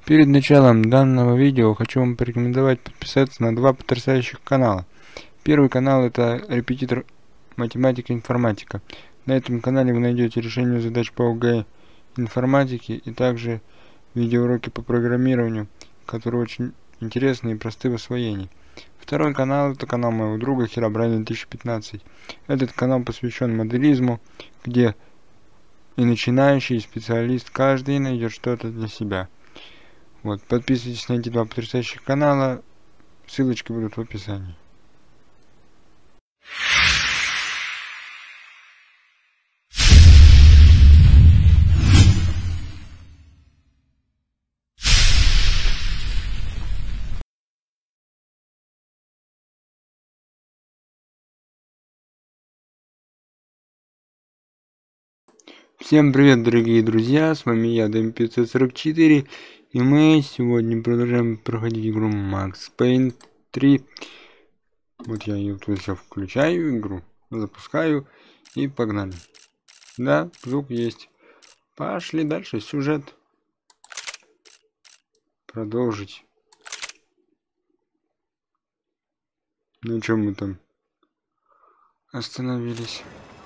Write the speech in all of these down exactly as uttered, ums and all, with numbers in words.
Перед началом данного видео хочу вам порекомендовать подписаться на два потрясающих канала. Первый канал — это репетитор математика и информатика. На этом канале вы найдете решение задач по ОГЭ информатике и также видеоуроки по программированию, которые очень интересны и просты в освоении. Второй канал — это канал моего друга Херобрайн две тысячи пятнадцать. Этот канал посвящен моделизму, где и начинающий, и специалист каждый найдет что-то для себя. Вот, подписывайтесь на эти два потрясающих канала, ссылочки будут в описании. Всем привет, дорогие друзья, с вами я, Дэм пятьсот сорок четыре, и мы сегодня продолжаем проходить игру Max Payne три. Вот я ее тут все включаю, игру запускаю и погнали. Да, звук есть. Пошли дальше, сюжет. Продолжить. На чем мы там остановились?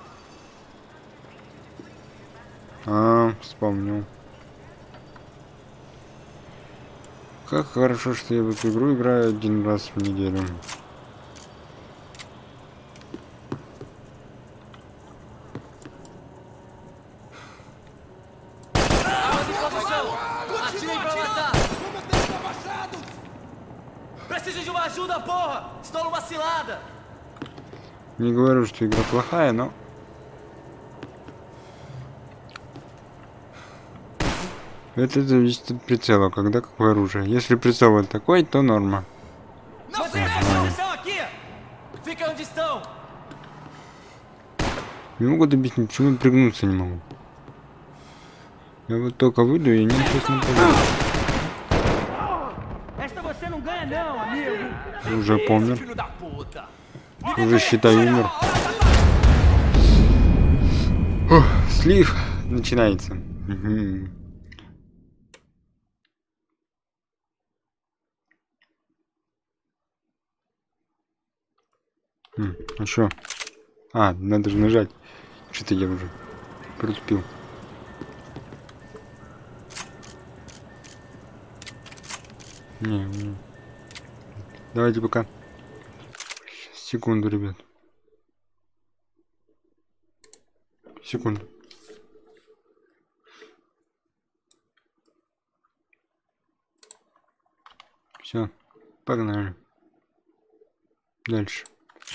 А, вспомнил. Как хорошо, что я в эту игру играю один раз в неделю. Не говорю, что игра плохая, но это зависит от прицела, когда какое оружие. Если прицел вот такой, то норма. Не могу добиться, почему пригнуться не могу. Я вот только выйду и не сейчас не пойду. Уже помню. Уже считай умер. О, слив начинается. Угу. А что? А, надо же нажать. Что-то я уже приступил. Не, не. Давайте пока. Секунду, ребят. Секунду. Все, погнали. Дальше.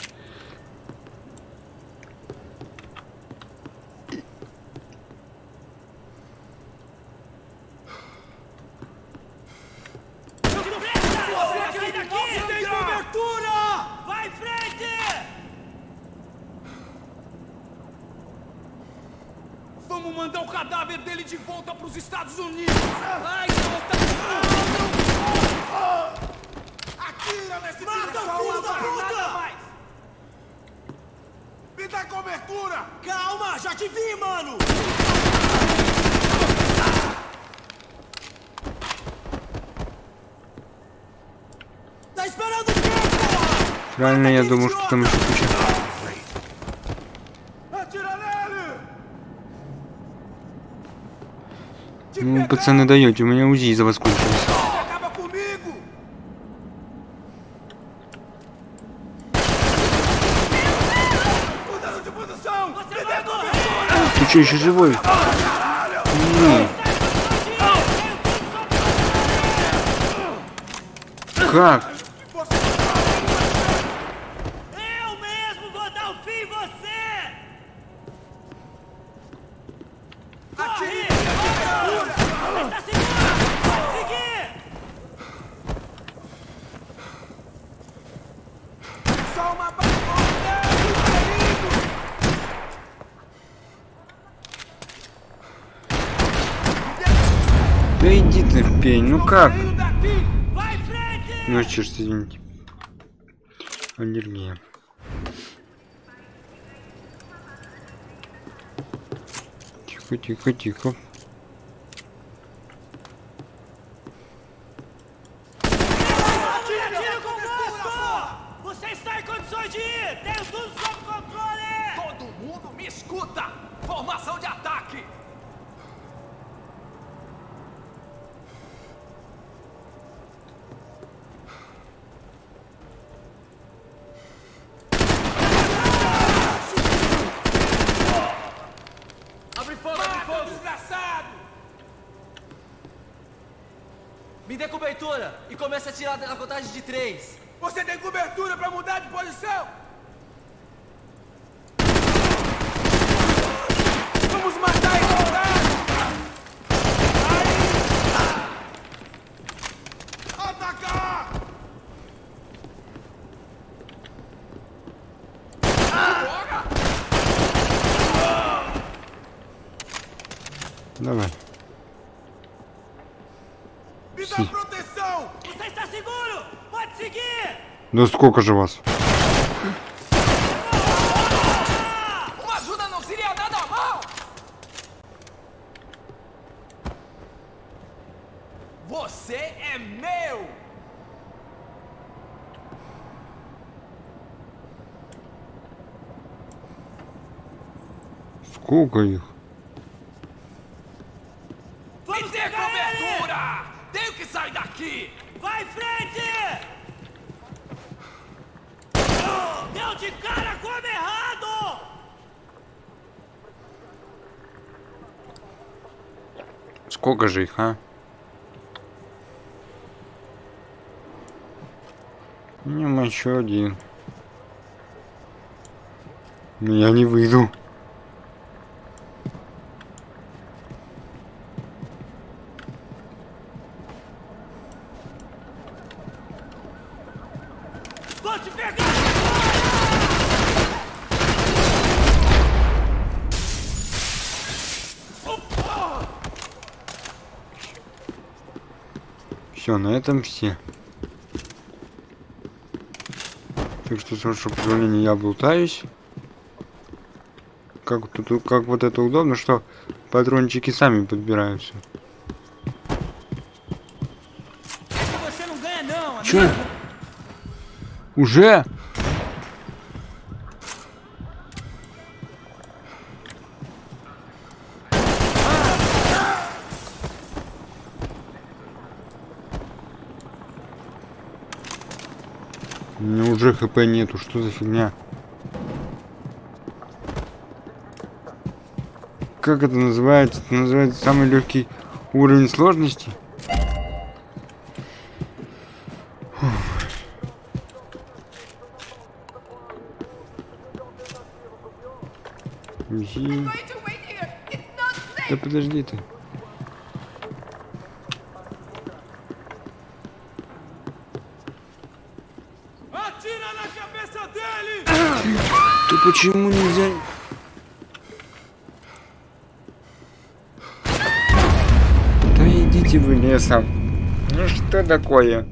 Vamos mandar o cadáver dele de volta para os Estados Unidos. Ai, volta! Atira nesse mata o filho da puta! Me dá cobertura! Calma, já te vi, mano! Tá esperando o quê, porra? Реально, я думаю, что там еще куча. Ну, пацаны, даете, у меня УЗИ из-за вас кончилось. Ты что, еще живой? Не. Как? Да иди ты в пень, ну как? Ну что ж, извините. Аллергия. Тихо, тихо, тихо. mata, desgraçado! Me dê cobertura e comece a atirar na contagem de três. Você tem cobertura pra mudar de posição? Vamos matar esse otário! Aí! Atacar! Давай. Me dá Sim. proteção! Você está seguro? Pode seguir! Да сколько же вас? Uma ajuda não seria nada mal! Você é meu! Сколько их? Me dê cobertura! Tenho que sair daqui! Vai em frente! Deu de cara com o homem errado! Сколько же их, а? Ну, еще один. Но я не выйду. Vou te pegar! Все, на этом все. Так что, с вашего позволения, я облутаюсь. Как, тут, как вот это удобно, что патрончики сами подбираются. Essa você não ganha não, Чё? amigo. Уже? У меня уже хп нету, что за фигня? Как это называется? Это называется самый легкий уровень сложности? Узи. Да подожди ты. Atira na cabeça dele! Ты почему нельзя? Да идите вы лесом. Ну что такое?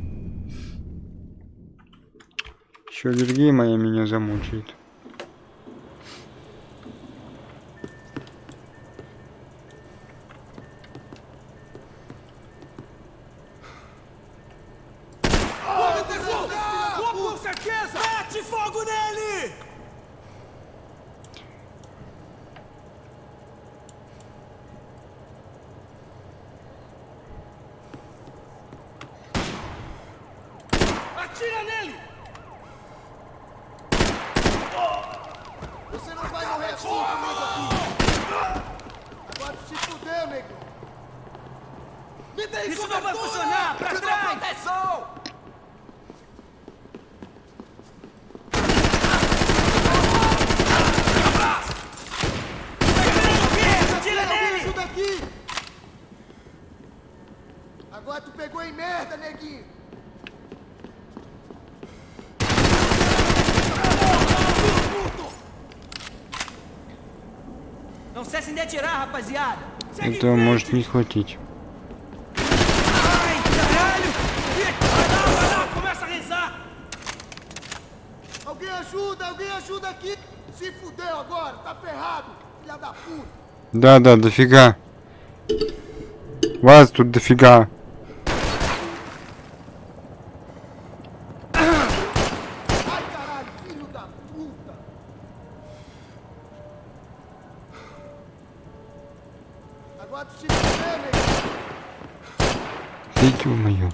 Еще аллергия моя меня замучает. Com certeza! Mete fogo nele! Atira nele! Você não vai morrer assim comigo aqui! Agora se fudeu, nego! Me dê Isso não vai funcionar! Pra Me dá trás! proteção! Atira Alguém nele! ajuda aqui! Agora tu pegou em merda, neguinho! Não cessem de atirar, rapaziada! Segue em Этого frente. может не хватить. Ai, caralho! Ih, Vai lá, vai lá! Começa a rezar! Alguém ajuda, alguém ajuda aqui! Se fudeu agora, tá ferrado, filha da puta! Да, да, дофига. Вас тут дофига. Ai, caralho, filho da puta! Agora tu se fudeu, nego! Да ё-моё.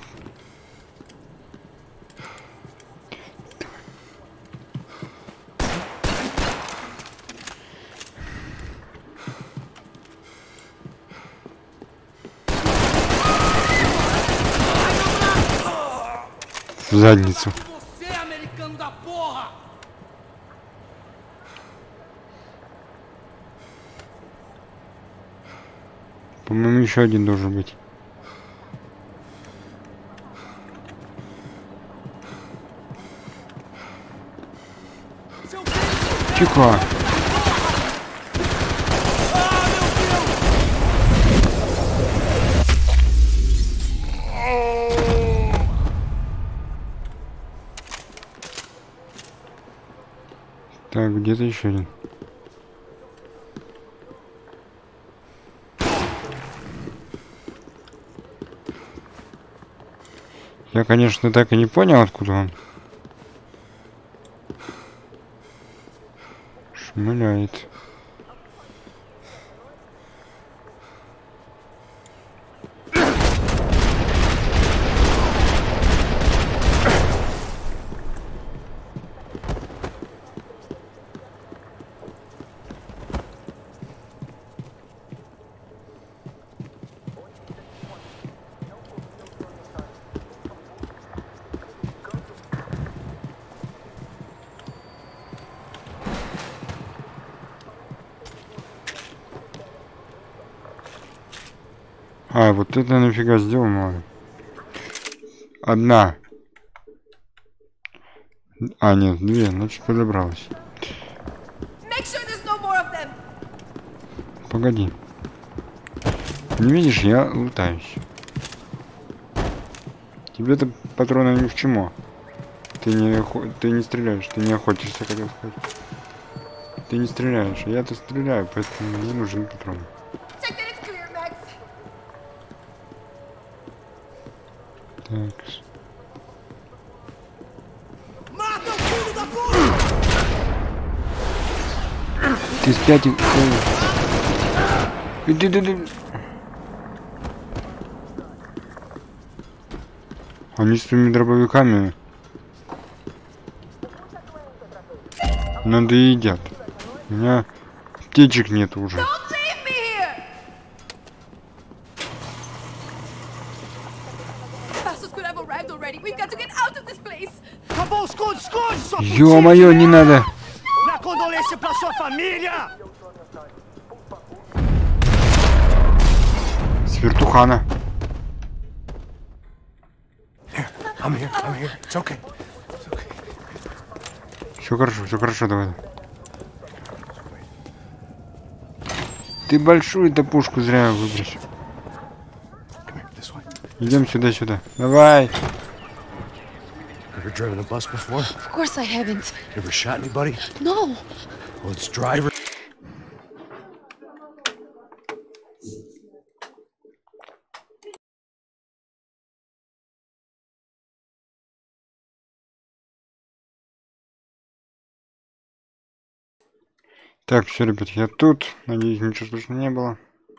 В задницу. Você, americano da porra! По-моему, еще один должен быть. Тихо. Так, где-то еще один. Я, конечно, так и не понял, откуда он. Шмыляет. А, вот это нафига сделано. Одна. А, нет, две, значит подобралась. Погоди. Не видишь, я лутаюсь. Тебе-то патроны ни к чему. Ты не, ты не стреляешь, ты не охотишься, хотел сказать. Ты не стреляешь, а я-то стреляю, поэтому мне нужен патрон. Так. Ты спятил. Иди, иди, иди. Они с своими дробовиками надо и едят. У меня аптечек нет уже. Ё-моё, не надо. С вертухана. Все хорошо, все хорошо, давай. Ты большую-то пушку зря выбросил. Идем сюда-сюда. Давай. Ever driven a bus before? Of course I haven't. Ever shot anybody? No. Well, it's driver. Так, все, ребят, я тут. Надеюсь, ничего слышно не было.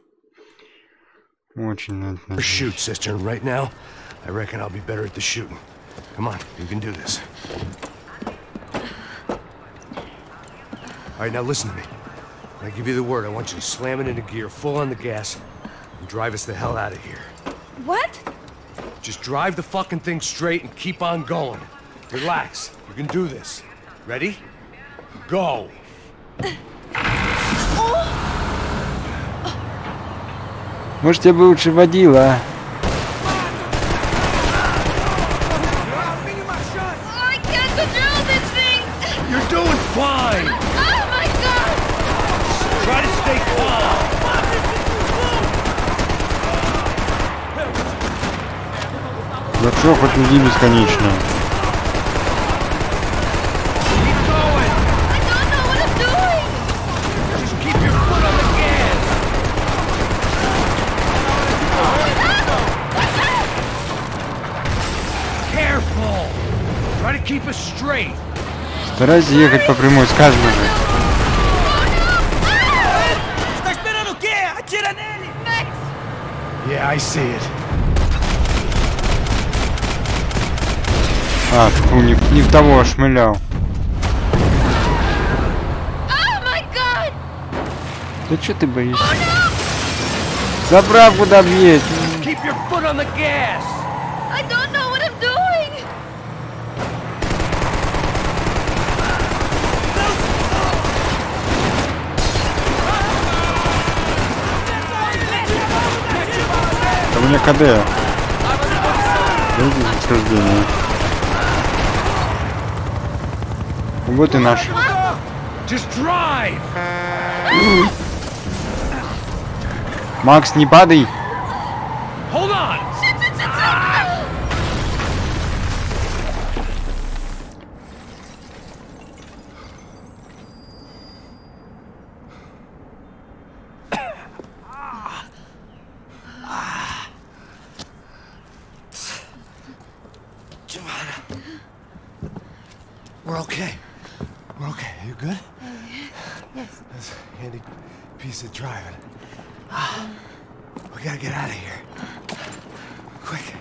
Очень надеюсь. Shoot, sister. Right now, I reckon I'll be better at the shooting. Come on, you can do this. All right, now listen to me. When I give you the word, I want you to slam it into gear, full on the gas, and drive us the hell out of here. What? Just drive the fucking thing straight and keep on going. Relax. You can do this. Ready? Go. Может, я бы лучше водила. You're doing fine. Oh my god! Try to stay calm. Да что, хоть уйди бесконечно. Keep us straight. Старайся ехать по прямой, сказано же. Yeah, I see it. А, фу, не, не в того шмылял. Да что ты боишься? Заправку добьешь. мне КД. Дайте расхождение. Вот и наш. Just drive. Макс, не падай. Hold on. We're okay. We're okay. You good? Yes. That's a handy piece of driving. We gotta get out of here. Quick.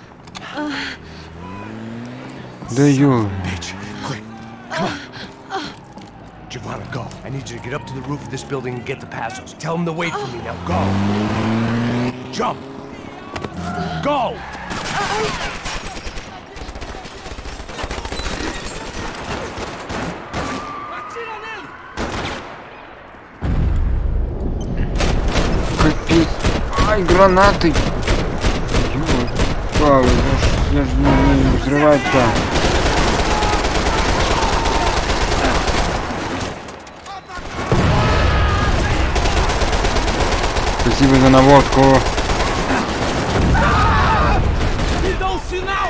Да ё. Bitch, quick. Come on. Giovanna, go. I need you to get up to the roof of this building and get the Passos. Tell them to wait for me. Now go. Jump. Go. Капец. Ай, гранаты. Ё, я же не умею взрывать-то. Спасибо за наводку. Me dá um sinal!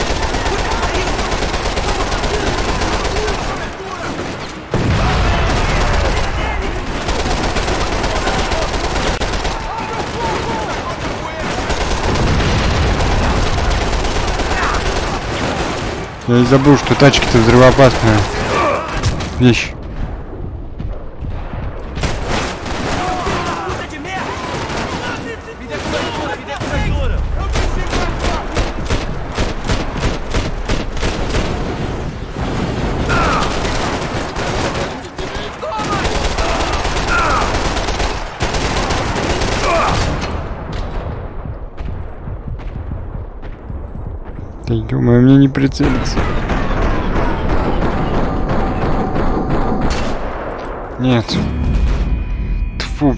Я и забыл, что тачки-то взрывоопасная вещь. Puta de merda! Me dê cobertura, me dê cobertura! Да ё-моё, мне не прицелиться. Нет. Тьфу.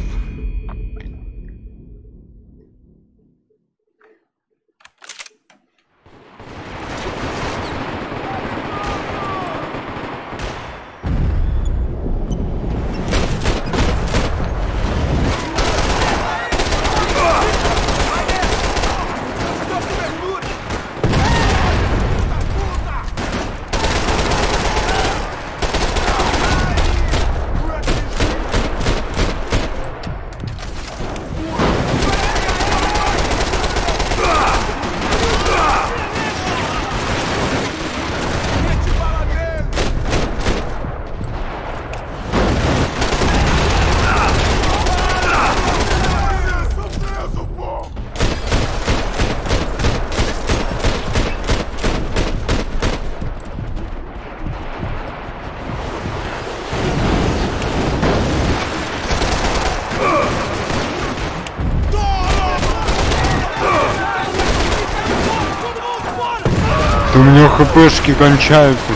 У меня хпшки кончаются.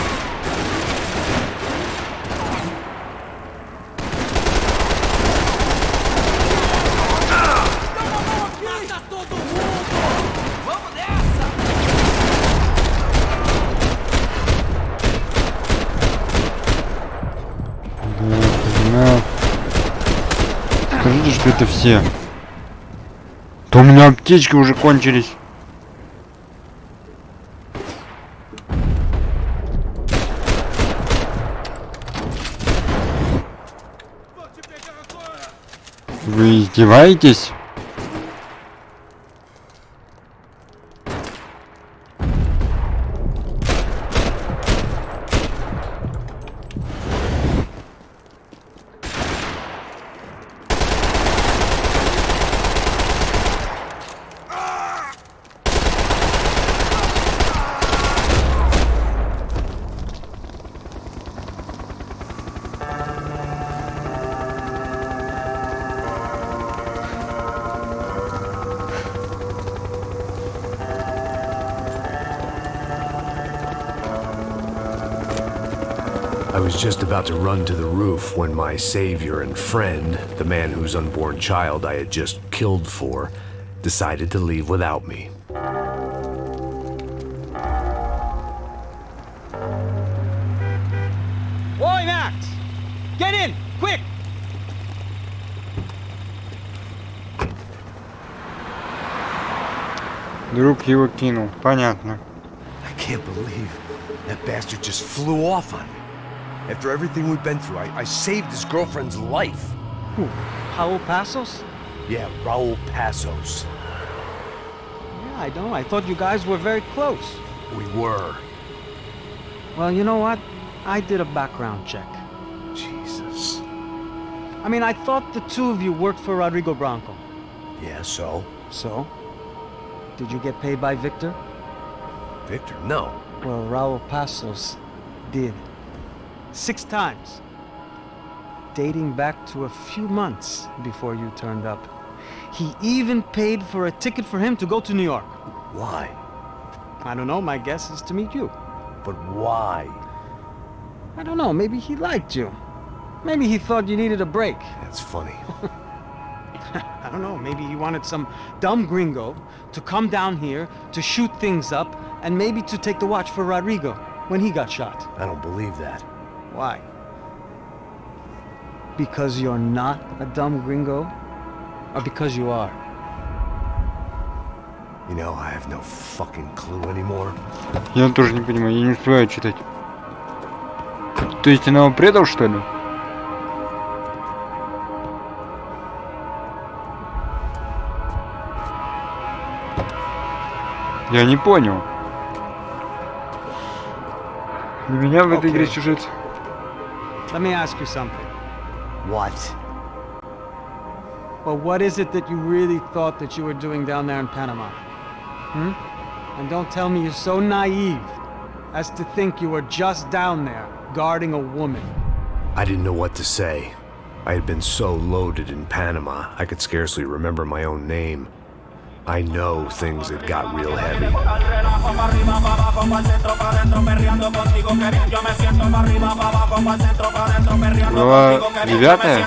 Mata todo mundo! Vamos nessa! Да, я понимаю. Скажите, что это все. То у меня аптечки уже кончились. Вы издеваетесь? I was just about to run to the roof when my savior and friend, the man whose unborn child I had just killed for, decided to leave without me. Boy, Max! Get in! Quick! Друг его кинул. Понятно. I can't believe that bastard just flew off on me. After everything we've been through, I, I saved his girlfriend's life. Who? Raul Passos? Yeah, Raul Passos. Yeah, I know. I thought you guys were very close. We were. Well, you know what? I did a background check. Jesus. I mean, I thought the two of you worked for Rodrigo Branco. Yeah, so? So? Did you get paid by Victor? Victor, no. Well, Raul Passos did. Six times. Dating back to a few months before you turned up. He even paid for a ticket for him to go to New York. Why? I don't know, my guess is to meet you. But why? I don't know, maybe he liked you. Maybe he thought you needed a break. That's funny. I don't know, maybe he wanted some dumb gringo to come down here to shoot things up and maybe to take the watch for Rodrigo when he got shot. I don't believe that. Why? Because you're not a dumb gringo? Or because you are? You know, I have no fucking clue anymore. Я тоже не понимаю, я не успеваю читать. То есть она его предал, что ли? Я не понял. Для меня в этой игре сюжет. Let me ask you something. What? Well, what is it that you really thought that you were doing down there in Panama? Hmm? And don't tell me you're so naive as to think you were just down there guarding a woman. I didn't know what to say. I had been so loaded in Panama, I could scarcely remember my own name. I know things had got real heavy. Глава девятая?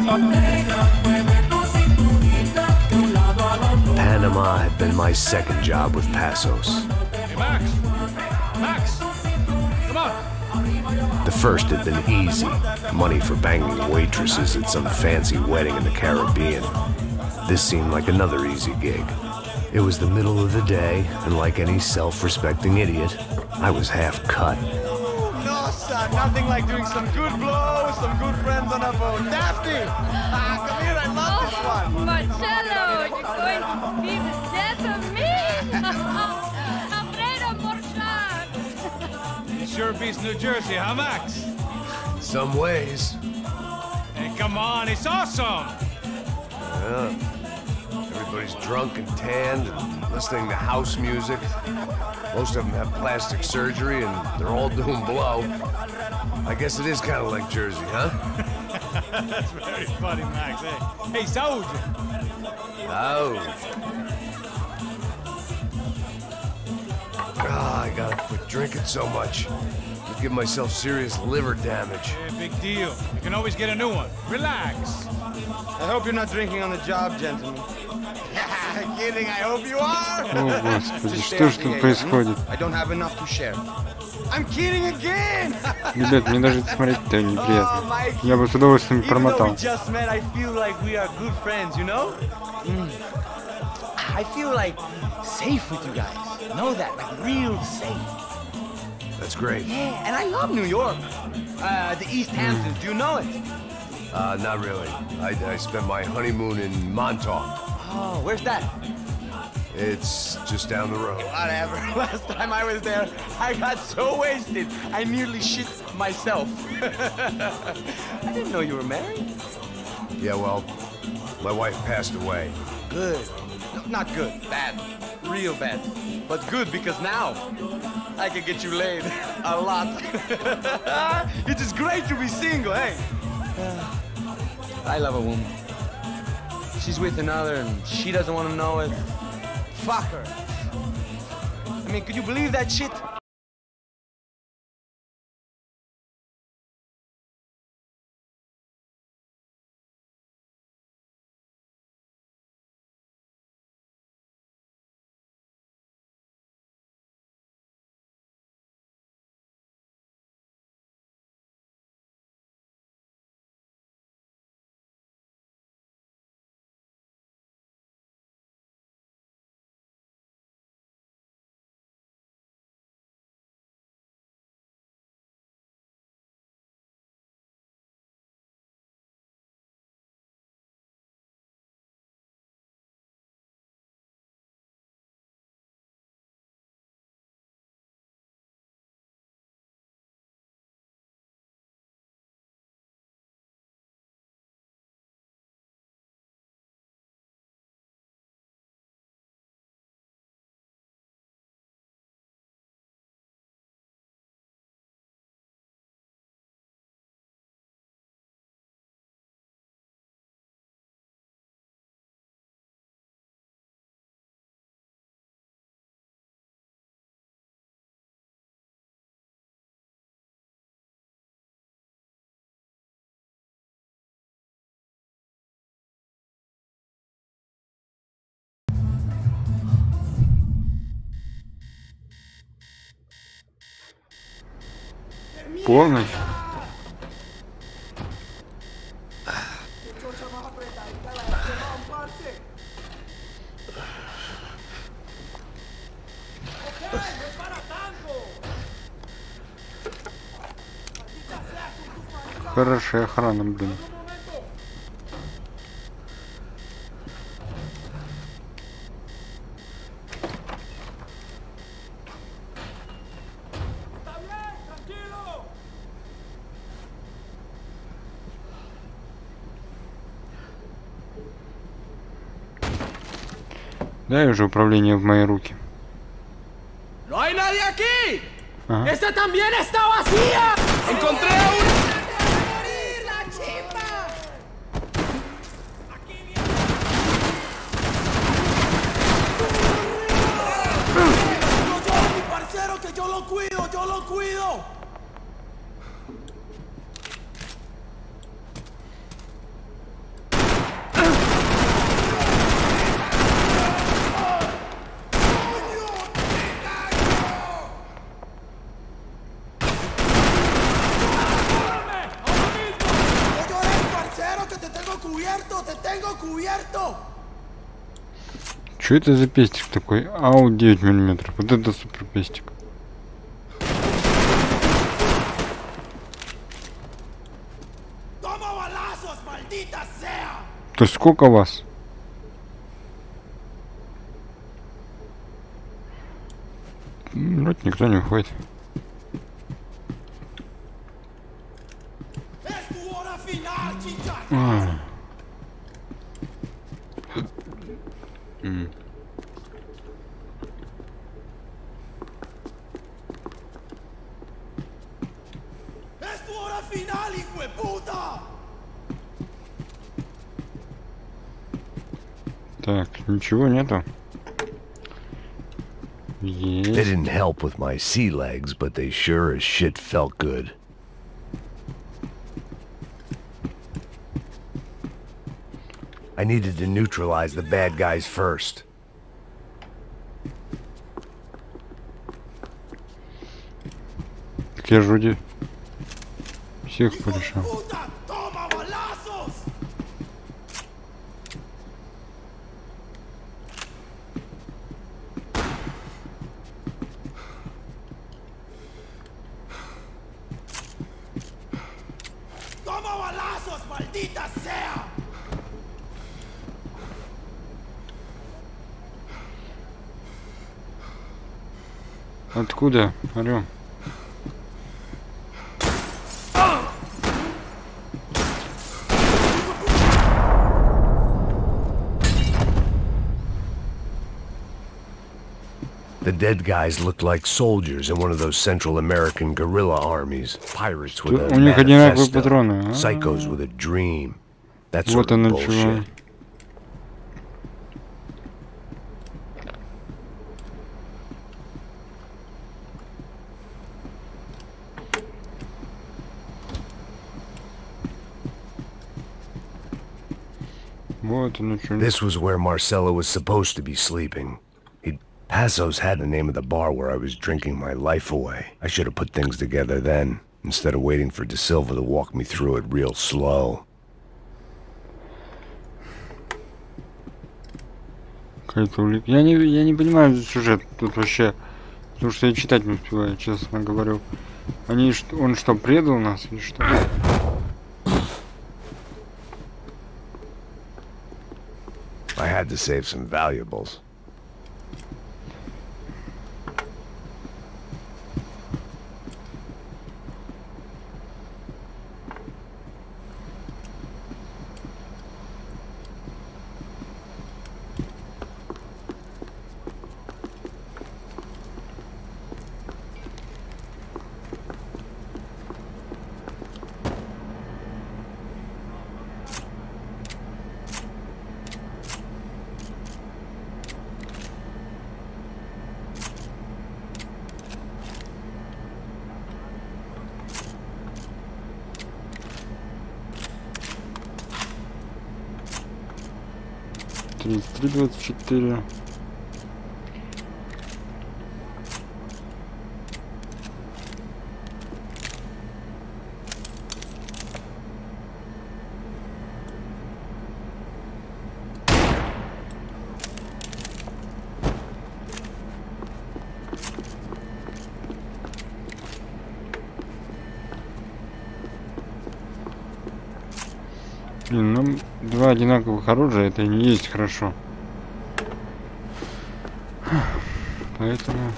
Panama had been my second job with Passos. Hey, Max! Max! Come on! The first had been easy. Money for banging waitresses at some fancy wedding in the Caribbean. This seemed like another easy gig. It was the middle of the day, and like any self-respecting idiot, I was half cut. No, son, nothing like doing some good blows, some good friends on a boat. Daphne! Ah, come here, I love this one. Marcello, you're going to be the death of me! Alfredo Morchan! It sure beats New Jersey, huh, Max? In some ways. Hey, come on, it's awesome! Yeah. Everybody's drunk and tanned and listening to house music. Most of them have plastic surgery and they're all doing blow. I guess it is kind of like Jersey, huh? That's very funny, Max. Hey, hey, Saúde! Oh. Ah, I gotta quit drinking so much. I give myself serious liver damage. Hey, big deal. You can always get a new one. Relax. I hope you're not drinking on the job, gentlemen. Kidding, I hope you are. О, господи, Just что ж stay тут here, происходит? I don't have enough to share. I'm kidding again. Ребят, мне даже смотреть-то Oh, неприятно. Mikey. Я бы с удовольствием Even though we промотал. just met, I feel like we are good friends, you know? Mm. I feel like safe with you guys. Know that, like real safe. That's great. Yeah, and I love New York. Uh, the East Hamptons, do you know it? Uh, not really. I, I spent my honeymoon in Montauk. Oh, where's that? It's just down the road. Whatever. Last time I was there, I got so wasted, I nearly shit myself. I didn't know you were married. Yeah, well, my wife passed away. Good. No, not good. Bad. Real bad. But good because now I can get you laid a lot. It is great to be single, hey? I love a woman. She's with another and she doesn't want to know it. Fuck her. I mean, could you believe that shit? Полночь. Хорошая охрана, блин. Дай уже управление в мои руки. ¡No hay nadie aquí! Ага. ¡Esta también está vacía! ¡Encontré un... ¡La chimba! ¡Aquí viene! ¡No, yo, mi parcero, que yo lo cuido, yo lo cuido! Что это за пестик такой? Ау, девять миллиметров. Вот это супер пестик. То сколько вас? Вроде никто не уходит. А. М. Так, ничего нету. They Есть. didn't help with my sea legs, but they sure as shit felt good. I needed to neutralize the bad guys first. Так я же вроде всех порешал. Откуда? Алло. The dead guys looked like soldiers in one of those Central American guerrilla armies. Pirates with a У них одинаковые manifesto. патроны. Psychos with a dream. That Вот sort of оно чего. bullshit. Вот оно чего. This was where Marcelo was supposed to be sleeping. He'd Passos had the name of the bar where I was drinking my life away. I should have put things together then, instead of waiting for De Silva to walk me through it real slow. Какая-то улик. Я не, я не понимаю сюжет тут вообще. Потому что я читать не успеваю, честно говорю. Они что, он что, предал нас или что? I had to save some valuables. тридцать три двадцать четыре. Блин, ну два одинаковых оружия это и не есть хорошо. Поэтому...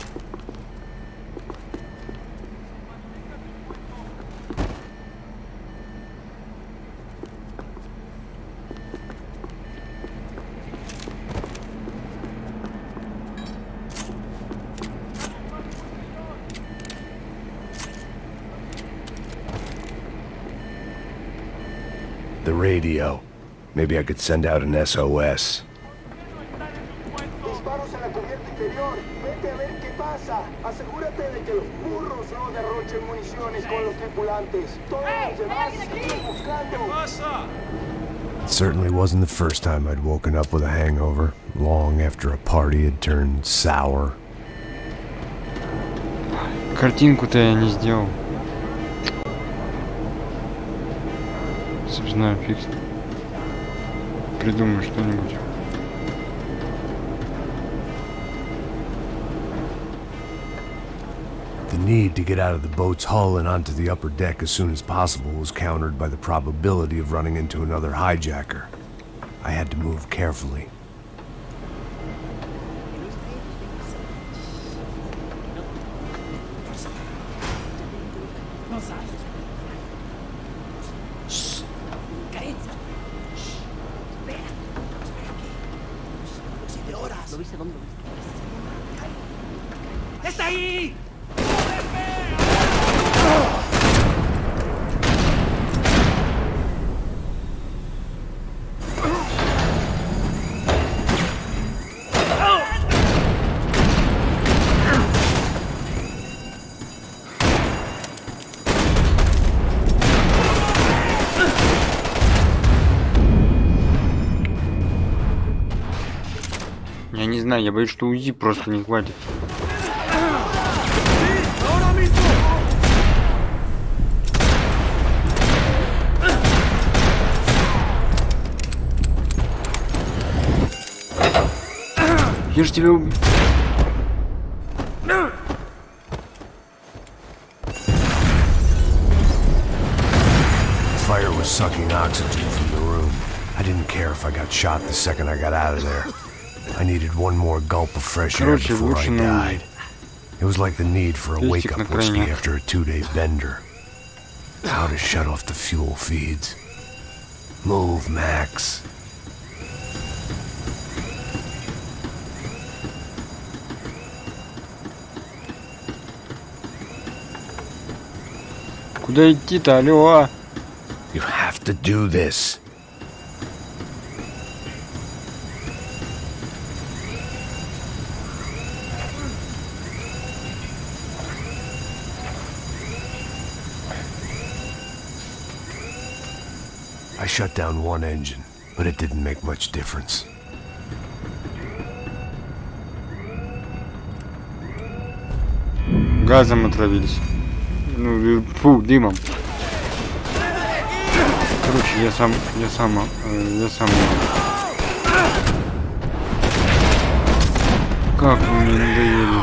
The radio. Maybe I could send out an S O S. Disparos en la cubierta inferior. Vete a ver qué pasa. Asegúrate de que los burros no derrochen municiones con los tripulantes. Todos los demás siguen buscando. It certainly wasn't the first time I'd woken up with a hangover, long after a party had turned sour. Картинку-то я не сделал. Собственно, фиг. Придумаю что-нибудь. The need to get out of the boat's hull and onto the upper deck as soon as possible was countered by the probability of running into another hijacker. I had to move carefully. ¡Está ahí! Я не знаю, я боюсь, что УЗИ просто не хватит. Я ж тебя убью. Fire was sucking oxygen from the room. I didn't care if I got shot the second I got out of there. I needed one more gulp of fresh air before I died. It was like the need for a wake-up whiskey after a two-day bender. How to shut off the fuel feeds. Move, Max. Куда идти-то, алло? You have to do this. I shut down one engine, but it didn't make much difference. Газом отравились. Ну, фу, дымом. Короче, я сам, я сам, э, я сам. Как вы мне надоели.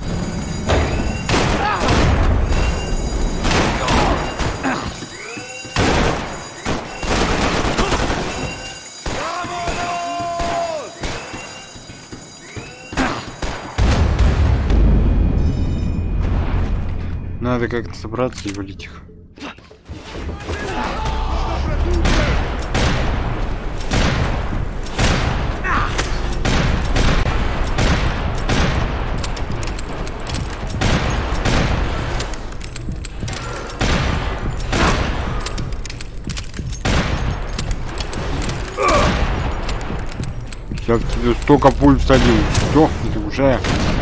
Надо как-то собраться и валить их. Я в тебе столько пуль всадил. Сдохни ты уже.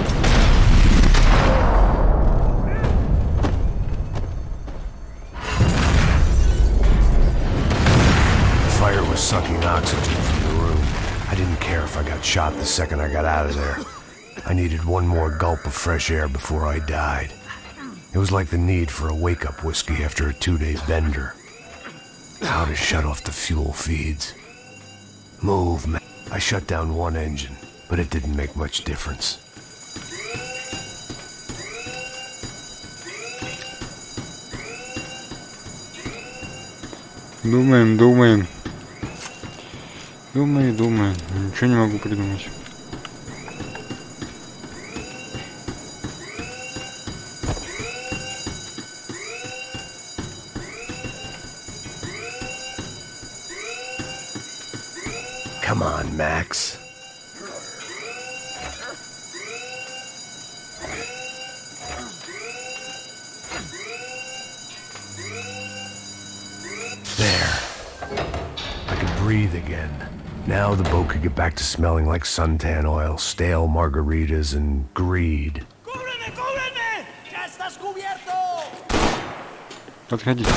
Sucking oxygen from the room. I didn't care if I got shot the second I got out of there. I needed one more gulp of fresh air before I died. It was like the need for a wake-up whiskey after a two-day bender. How to shut off the fuel feeds. Move, man. I shut down one engine, but it didn't make much difference. Думаем, думаем. Думаю, думаю, ничего не могу придумать. Come on, Max. There. I could breathe again. Now the boat could get back to smelling like suntan oil, stale margaritas, and greed. ¡Cúbreme, cúbreme! ¡Ya estás cubierto! Подходите.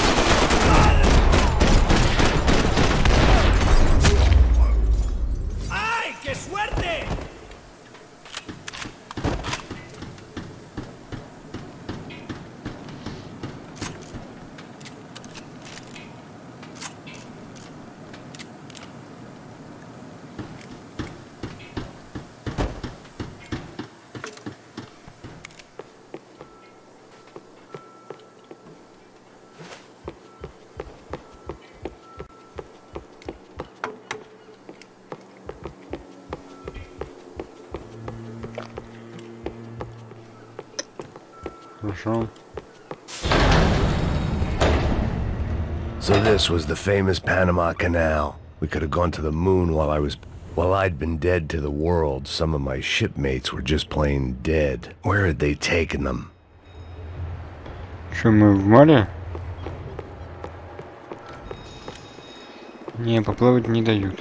¡Ay, qué suerte! Хорошо. So this was the famous Panama Canal. We could have gone to the moon while I was... While I'd been dead to the world, some of my shipmates were just plain dead. Where had they taken them? Что, мы в море? Не, поплавать не дают.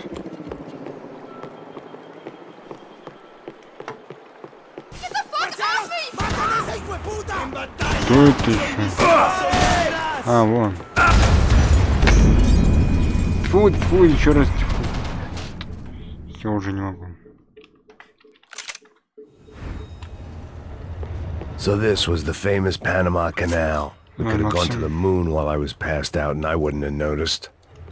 Кто это еще? А, вон. Фу, фу, еще раз. Фу. Я уже не могу. So this was the famous Panama Canal. We could have gone to the moon while I was passed out and I wouldn't have noticed.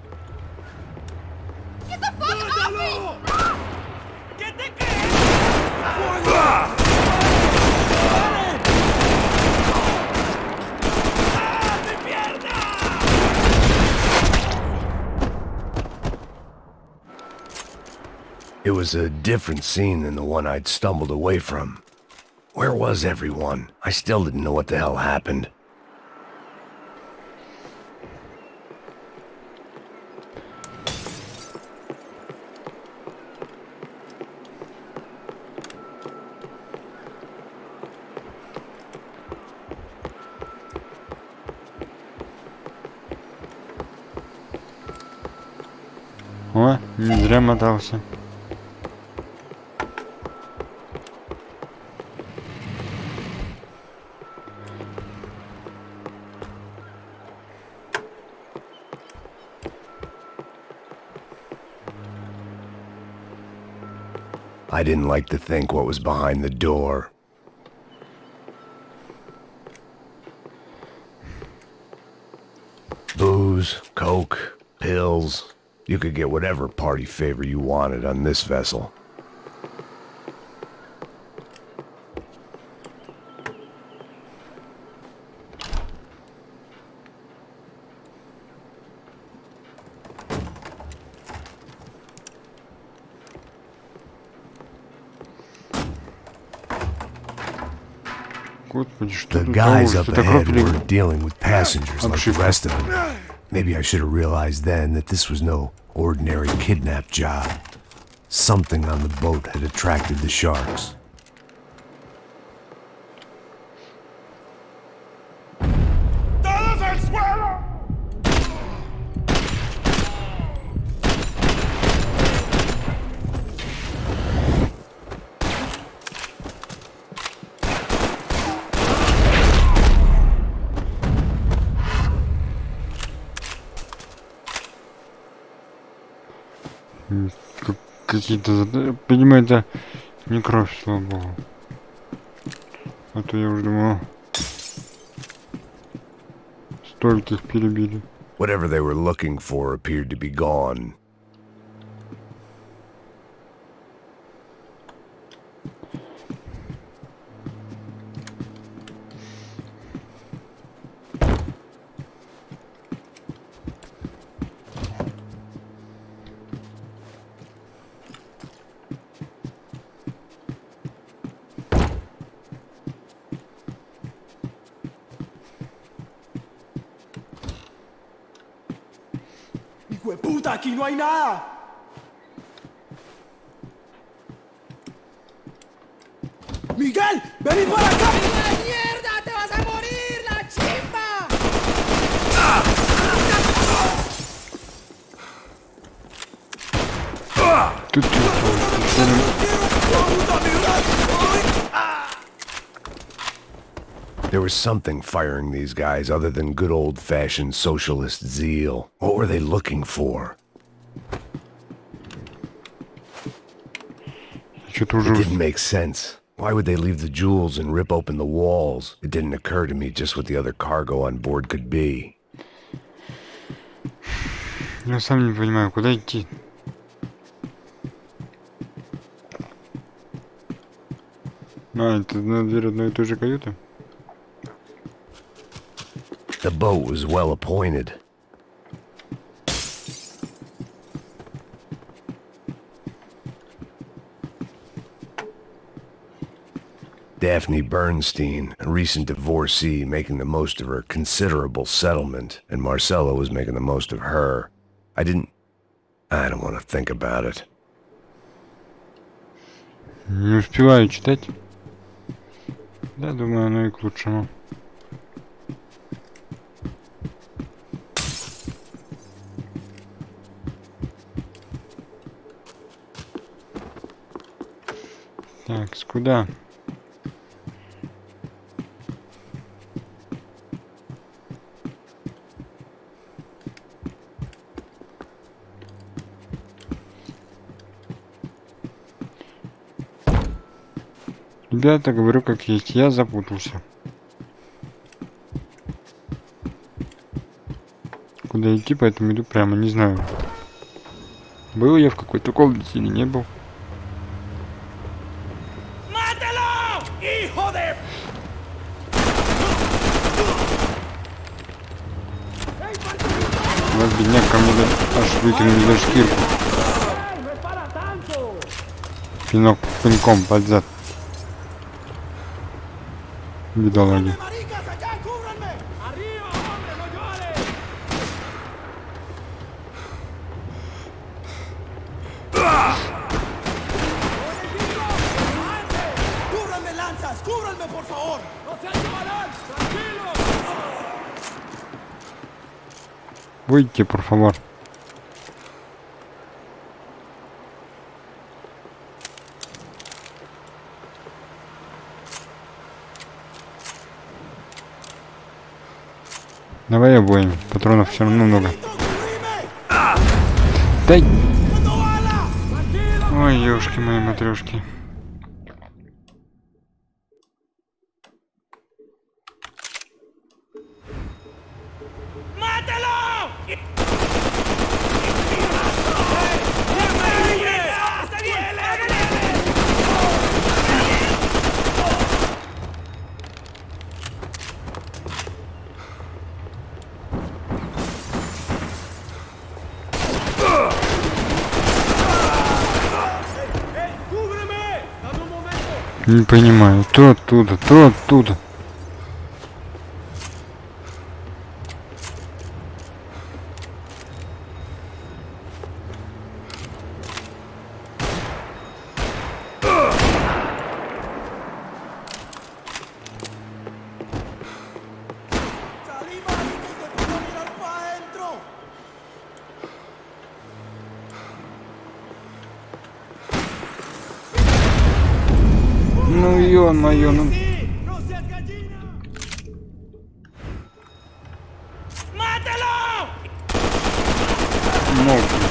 It was a different scene than the one I'd stumbled away from. Where was everyone? I still didn't know what the hell happened. О, не зря мотался. I didn't like to think what was behind the door. Booze, coke, pills. You could get whatever party favor you wanted on this vessel. Господи, что The тут guys того, up что так ahead ропли? were dealing with passengers like the Обшивка. rest of them. Maybe I should have realized then that this was no ordinary kidnap job. Something on the boat had attracted the sharks. ¡Todos al suelo! Как- Какие-то задания. Понимаю, это не кровь, слава богу. А то я уже думал, столько их перебили. Whatever they were looking for appeared to be gone. puta, aquí no hay nada. Miguel, vení para acá. ¡La mierda! ¡Te vas a morir, la chimba! Тут There was something firing these guys other than good old-fashioned socialist zeal. What were they looking for? что-то It уже... didn't make sense. Why would they leave the jewels and rip open the walls? It didn't occur to me just what the other cargo on board could be. Я сам не понимаю, куда идти. А, это на дверь одной и той же каюты? The boat was well appointed. Daphne Bernstein, a recent divorcee making the most of her considerable settlement, and Marcella was making the most of her. I didn't... I don't want to think about it. Не успеваю читать. Да, думаю, оно и к лучшему. Так, куда? Ребята, говорю как есть, я запутался. Куда идти, поэтому иду прямо, не знаю. Был я в какой-то комнате или не был? Вас, бедняк, ко мне аж выкинули за шкирку. Пинок пинком под зад. Бедолаги. Выйдите, por favor. Давай обоим, патронов все равно много. Дай! Ой, ёшки мои матрешки. Не понимаю, то оттуда, то оттуда. Ну ё-моё, ну... Молчи.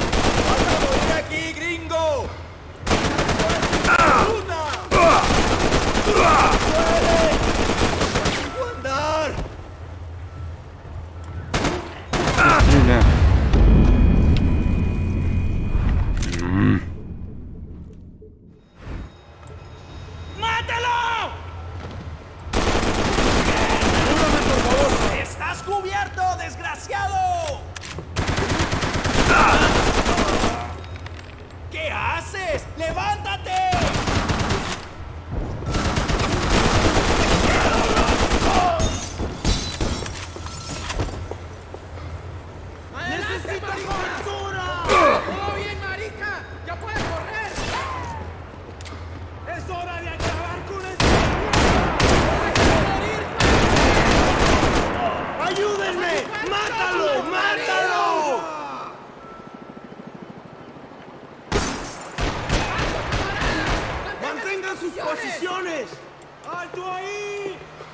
Стреляй. municiones! ¡Alto ahí!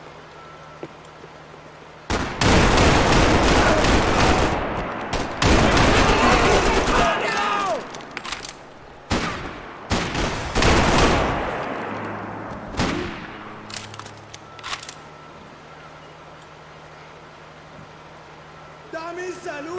¡Dame salud!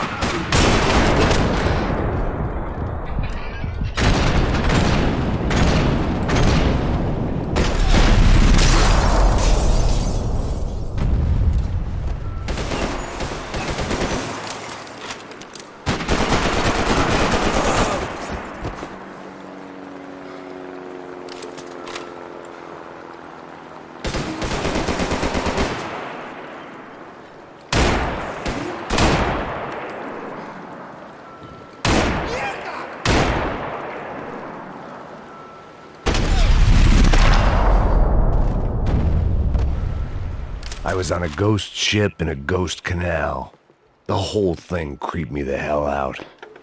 I was on a ghost ship in a ghost canal. The whole thing creeped me the hell out.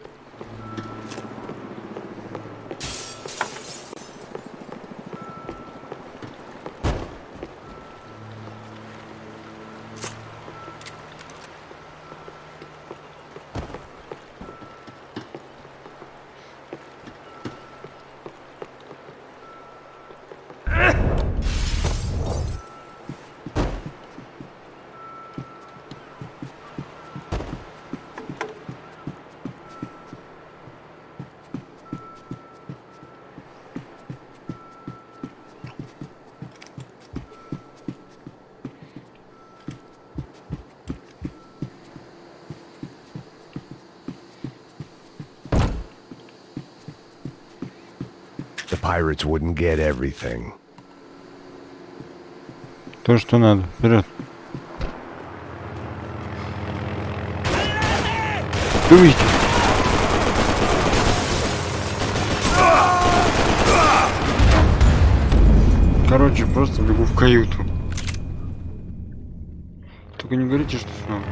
The pirates wouldn't get everything. То, что надо. Вперед. Дуйте. Короче, просто бегу в каюту. Только не говорите, что снова.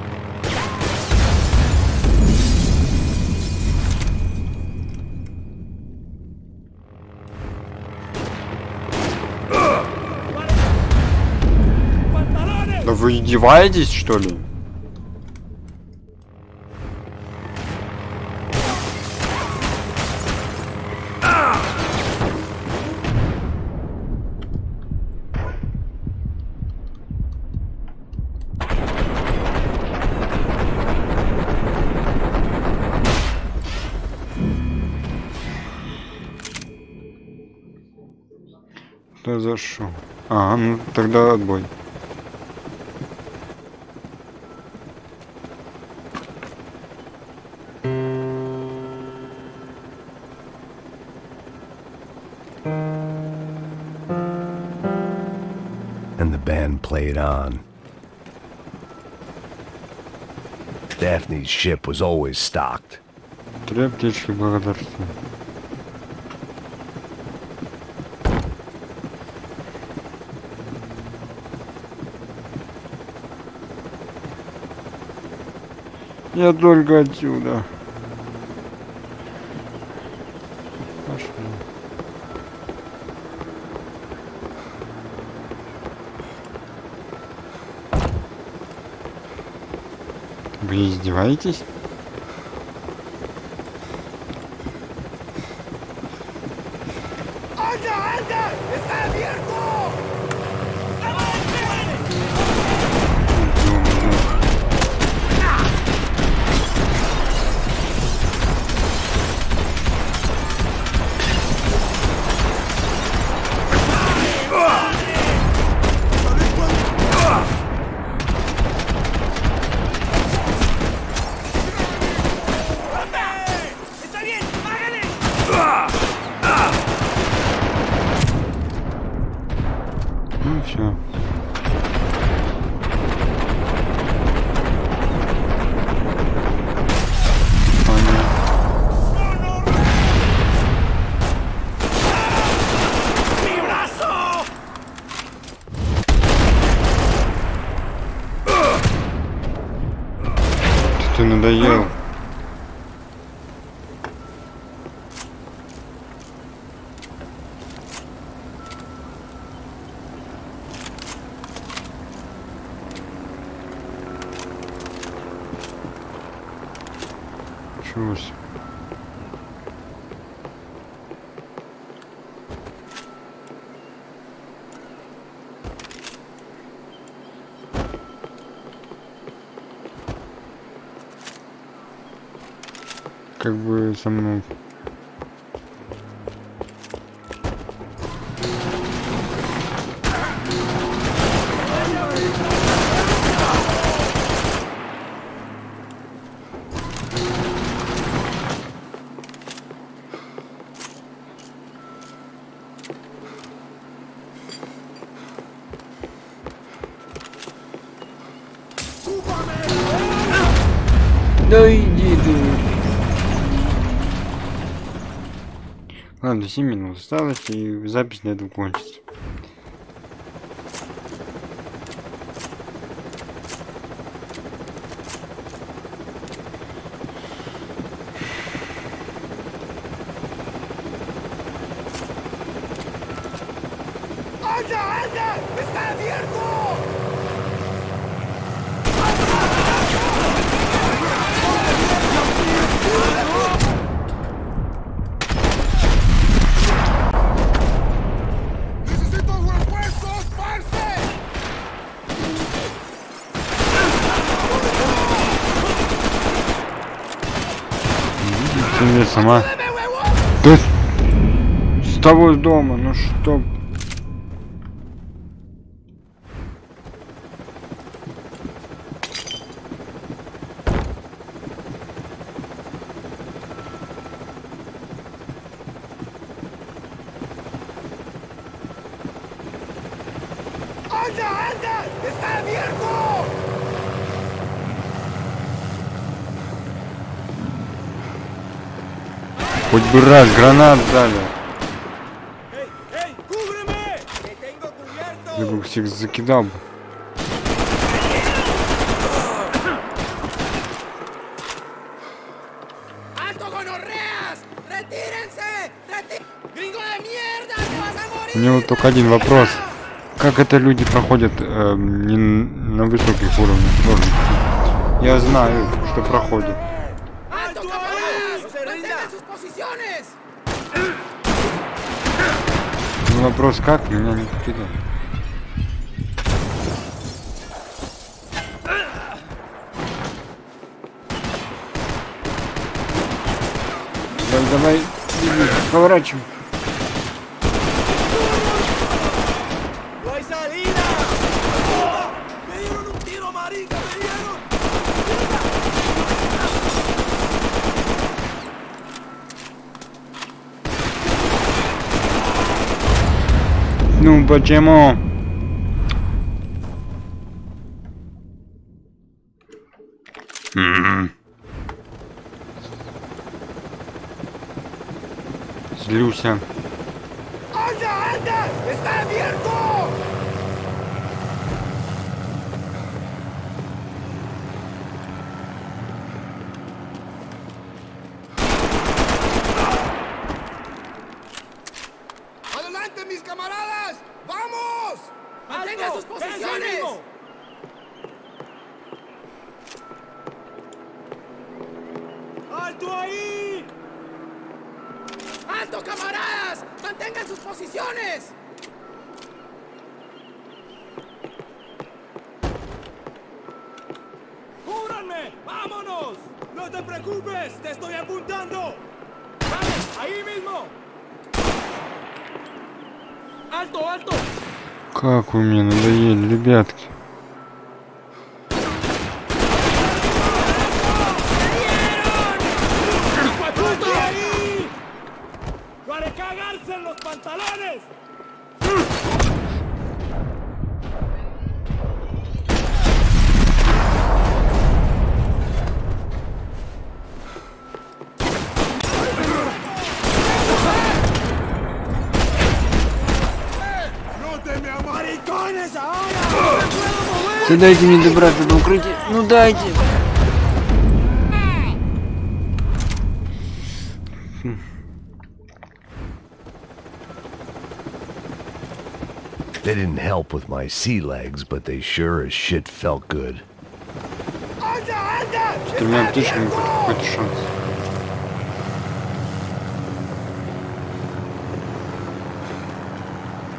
Да вы издеваетесь, что ли? Что за шум? А, ну тогда отбой. And the band played on. Daphne's ship was always stocked. Три аптечки благодарствую. Я только отсюда. Пошли. Вы издеваетесь? Ну все. Ты надоел. Ничего себе. Как бы со мной. Да иди ты. Ладно, семь минут осталось, и запись на этом кончится. ¡Anda, anda! ¡Está abierto! Ты сама. Да с того дома, ну что? ¡Anda, anda! ¡Está abierto! Хоть бы раз гранат дали. Я бы всех закидал бы. У него только один вопрос. Как это люди проходят э, не на высоких уровнях сложности? Я знаю, что проходят. Ну, вопрос как, меня не покидал. Давай, давай, поворачивай. Ну почему? М-м. Злюся. ¡Mis camaradas! ¡Vamos! ¡Mantengan sus posiciones! ¡Alto ahí! ¡Alto, camaradas! ¡Mantengan sus posiciones! ¡Cúbranme! ¡Vámonos! ¡No te preocupes! ¡Te estoy apuntando! ¡Vale! ¡Ahí mismo! Alto, alto. Как вы мне надоели, ребятки. ¡Para cagarse en los pantalones! Да дайте мне добраться до укрытия. Ну дайте. They didn't help with my sea legs, but they sure as shit felt good. С тремя птичками хоть какой-то шанс.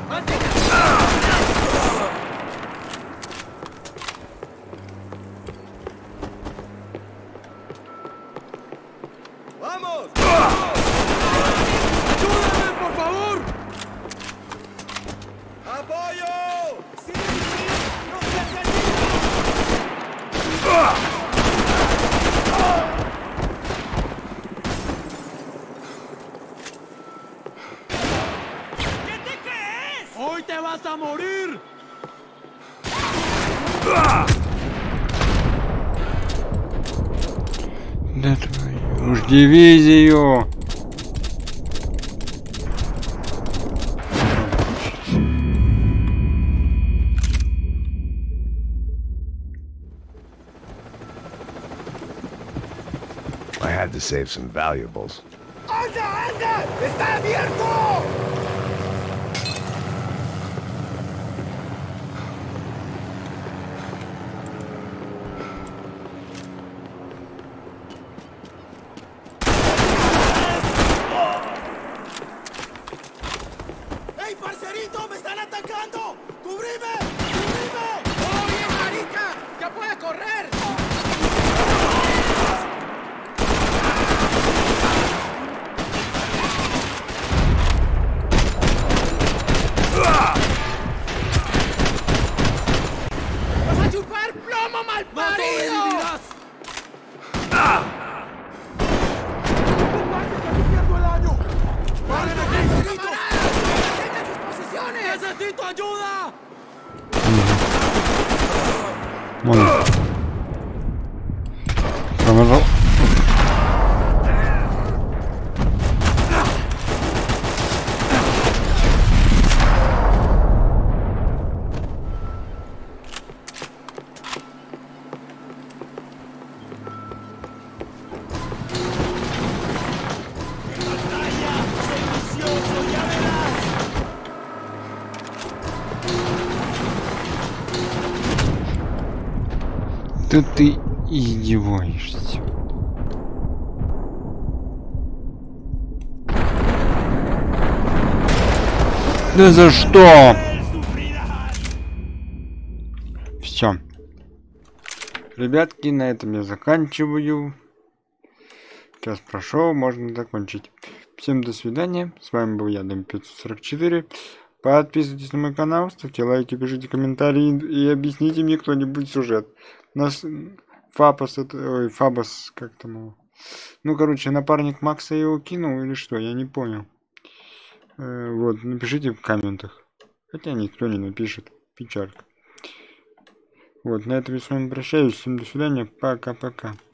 ¡Vamos! ¡Ayúdame, por favor! ¡Apoyo! ¡Sí, sí! ¡No se ¿Qué te crees? ¡Hoy te vas a morir! Да твою уж дивизию! I had to save some valuables. ¡Anda, anda! ¡Está abierto! ¡Ey, parcerito! ¡Me están atacando! ¡Cubrime! ¡Cubrime! ¡Oh, bien, marica! ¡Ya puede correr! ¡Vas a chupar plomo, malparido! ¡Necesito ayuda! Bueno. Pромазал. Да ты издеваешься. Да за что? Все. Ребятки, на этом я заканчиваю. Час прошел, можно закончить. Всем до свидания. С вами был я, Дом пятьсот сорок четыре. Подписывайтесь на мой канал, ставьте лайки, пишите комментарии и объясните мне кто-нибудь сюжет. Нас Фабос, это, ой, Фабос, как там его? Ну, короче, напарник Макса его кинул или что, я не понял. Э, вот, напишите в комментах. Хотя никто не напишет, печалька. Вот, на этом я с вами прощаюсь, всем до свидания, пока-пока.